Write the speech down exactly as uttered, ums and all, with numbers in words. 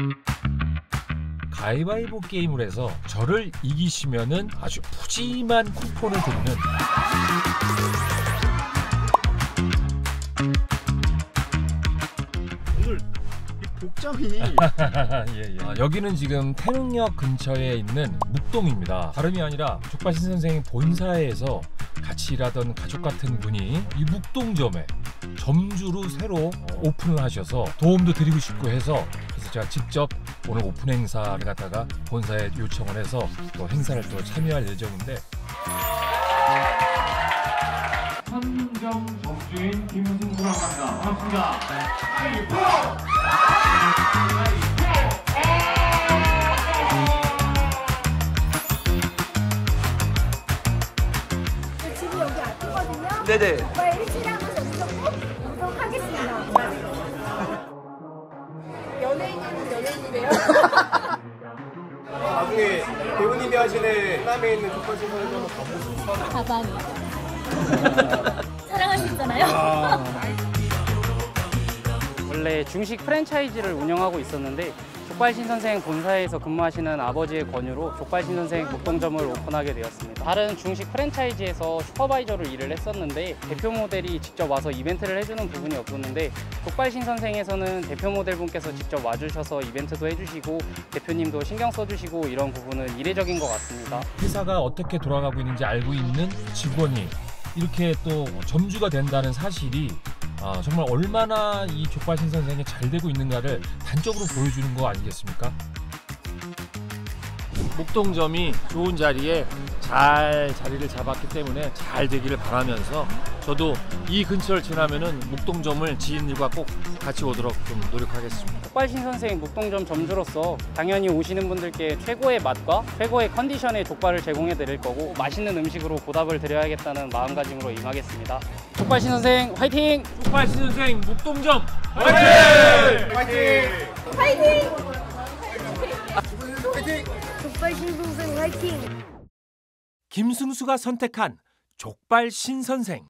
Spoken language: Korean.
가위바위보 게임을 해서 저를 이기시면은 아주 푸짐한 쿠폰을 드리는 오늘 이 복장이 예, 예. 아, 여기는 지금 태릉역 근처에 있는 묵동입니다. 다름이 아니라 족발신 선생 본사에서 같이 일하던 가족 같은 분이 이 묵동점에 점주로 새로 오픈을 하셔서 도움도 드리고 싶고 해서 그래서 제가 직접 오늘 오픈 행사를 갖다가 본사에 요청을 해서 또 행사를 또 참여할 예정인데 선정 점주인 김승수라고 합니다. 반갑습니다. 집이 여기 앞이거든요. 네네. 족발 일주일에 한 번씩 무조건 운동하겠습니다. 연예인은 연예인이래요. 나중에 배우님이 하시는 하남에 있는 족발신 선생 한번 가보고 싶어요. 가방이요. 사랑할 수 있잖아요. 원래 중식 프랜차이즈를 운영하고 있었는데 족발신 선생 본사에서 근무하시는 아버지의 권유로 족발신 선생 묵동점을 오픈하게 되었습니다. 다른 중식 프랜차이즈에서 슈퍼바이저로 일을 했었는데 대표 모델이 직접 와서 이벤트를 해주는 부분이 없었는데 족발신 선생에서는 대표 모델분께서 직접 와주셔서 이벤트도 해주시고 대표님도 신경 써주시고 이런 부분은 이례적인 것 같습니다. 회사가 어떻게 돌아가고 있는지 알고 있는 직원이 이렇게 또 점주가 된다는 사실이 아, 정말 얼마나 이 족발신 선생이 잘 되고 있는가를 단적으로 보여주는 거 아니겠습니까? 묵동점이 좋은 자리에 잘 자리를 잡았기 때문에 잘 되기를 바라면서 저도 이 근처를 지나면은 묵동점을 지인들과 꼭 같이 오도록 좀 노력하겠습니다. 족발신 선생 묵동점 점주로서 당연히 오시는 분들께 최고의 맛과 최고의 컨디션의 족발을 제공해 드릴 거고 맛있는 음식으로 보답을 드려야겠다는 마음가짐으로 임하겠습니다. 족발신 선생 화이팅! 족발신 선생 묵동점 화이팅! 화이팅! 화이팅! 화이팅! 족발신 선생 화이팅! 김승수가 선택한 족발신 선생.